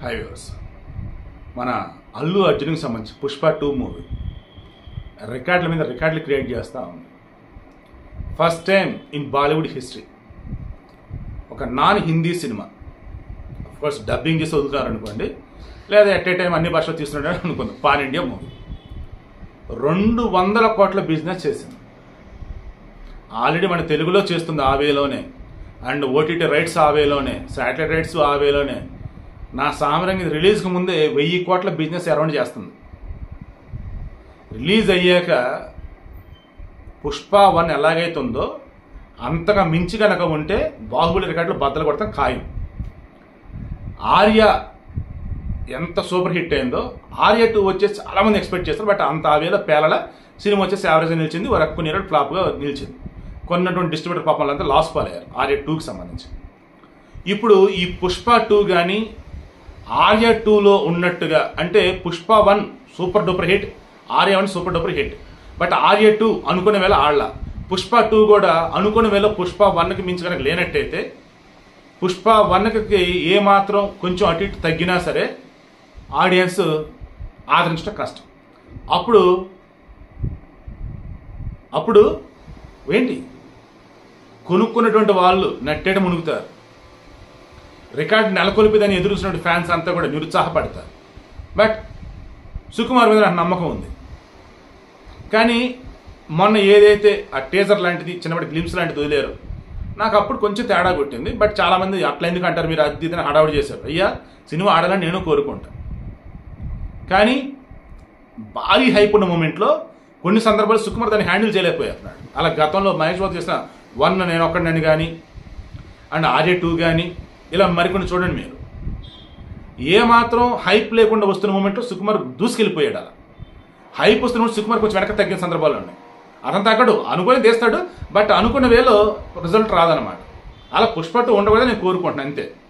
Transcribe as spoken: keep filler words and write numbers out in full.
High viewers, మన అల్లు అర్జున్కి సంబంధించి పుష్ప టూ మూవీ రికార్డుల మీద రికార్డులు క్రియేట్ చేస్తూ ఉంది. First time in Bollywood history ఒక నాన్ హిందీ సినిమా, కోర్స్ డబ్బింగ్ చేసి వదులుతున్నారు అనుకోండి, లేదా ఎట్ ఏ టైం అన్ని భాషలు తీస్తున్నాడు అనుకుందాం, పాన్ ఇండియా మూవీ రెండు వందల కోట్ల బిజినెస్ చేసింది. ఆల్రెడీ మన తెలుగులో చేస్తుంది ఆ వేలోనే, అండ్ ఓటీటీ రైట్స్ ఆ వేలోనే, శాటిలైట్ రైట్స్ ఆ వేలోనే. నా సామరంగి రిలీజ్కి ముందే వెయ్యి కోట్ల బిజినెస్ అరౌండ్ చేస్తుంది. రిలీజ్ అయ్యాక పుష్ప వన్ ఎలాగైతుందో అంతగా మించి కనుక ఉంటే బాహుబలి రికార్డులు బద్దలు కొడతాం ఖాయం. ఆర్య ఎంత సూపర్ హిట్ అయిందో ఆర్య టూ వచ్చేసి చాలామంది ఎక్స్పెక్ట్ చేస్తారు, బట్ అంత ఆ వేలో పేలల సినిమా వచ్చేసి యావరేజ్గా నిలిచింది, వరకు కొన్ని రోజులు ఫ్లాప్గా నిలిచింది. కొన్నటువంటి డిస్ట్రిబ్యూటర్ పాపం అంతా లాస్ పాలయ్యారు ఆర్య టూకి సంబంధించి. ఇప్పుడు ఈ పుష్ప టూ కానీ ఆర్య టూలో ఉన్నట్టుగా, అంటే Pushpa one super duper hit, Arya one super duper hit, but Arya two అనుకునే వేళ ఆడలా. పుష్ప టూ కూడా అనుకునే వేళ పుష్ప వన్కి మించి కనుక లేనట్టయితే పుష్ప వన్కి ఏమాత్రం కొంచెం అటు ఇటు తగ్గినా సరే ఆడియన్స్ ఆదరించడం కష్టం. అప్పుడు అప్పుడు ఏంటి కొనుక్కున్నటువంటి వాళ్ళు నట్టేట మునుగుతారు. రికార్డు నెలకొల్పిదని ఎదురు చూసినటువంటి ఫ్యాన్స్ అంతా కూడా నిరుత్సాహపడతారు. బట్ సుకుమార్ మీద నాకు నమ్మకం ఉంది. కానీ మొన్న ఏదైతే ఆ టీజర్ లాంటిది చిన్నప్పటి గ్లిమ్స్ లాంటిది వదిలేరు, నాకు అప్పుడు కొంచెం తేడా కొట్టింది. బట్ చాలామంది అట్లా ఎందుకు అంటారు మీరు, అది ఇదని హడావుడి చేశారు. అయ్యా సినిమా ఆడాలని నేను కోరుకుంటాను, కానీ భారీ హైప్ ఉన్న మూమెంట్లో కొన్ని సందర్భాలు సుకుమార్ దాన్ని హ్యాండిల్ చేయలేకపోతున్నాడు. అలా గతంలో మహేష్ బాబు చేసిన వన్ నేను ఒక్కడిని కానీ, అండ్ ఆర్య టూ కానీ, ఇలా మరికొన్ని చూడండి మీరు. ఏమాత్రం హైప్ లేకుండా వస్తున్న మూమెంట్లో సుకుమార్ దూసుకెళ్ళిపోయాడు. అలా హైప్ వస్తున్న సుకుమార్ కొంచెం వెనక తగ్గిన సందర్భాలు ఉన్నాయి. అతను తగ్గడు, అనుకుని తీస్తాడు, బట్ అనుకున్న వేలో రిజల్ట్ రాదనమాట. అలా పుష్ప టూ ఉండకూడదని నేను కోరుకుంటున్నాను, అంతే.